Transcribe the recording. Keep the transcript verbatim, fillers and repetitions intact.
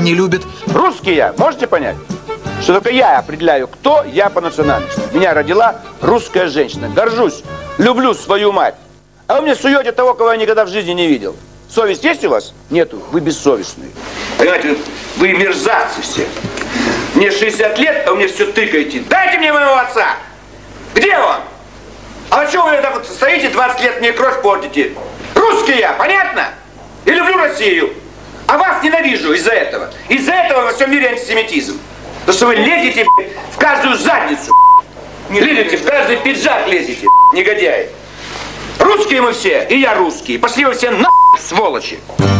не любит. Русский я, можете понять? Что только я определяю, кто я по национальности. Меня родила русская женщина. Горжусь, люблю свою мать. А вы мне суете того, кого я никогда в жизни не видел. Совесть есть у вас? Нету. Вы бессовестные. Понимаете, вы мерзавцы все. Мне шестьдесят лет, а вы мне все тыкаете. Дайте мне моего отца! Где он? А что вы так вот стоите, двадцать лет мне кровь портите? Русский я, понятно? Я люблю Россию. А вас ненавижу из-за этого. Из-за этого во всем мире антисемитизм. Потому что вы лезете в каждую задницу. Не лезете, в каждый пиджак лезете, негодяи. Русские мы все, и я русский. Пошли вы все на сволочи.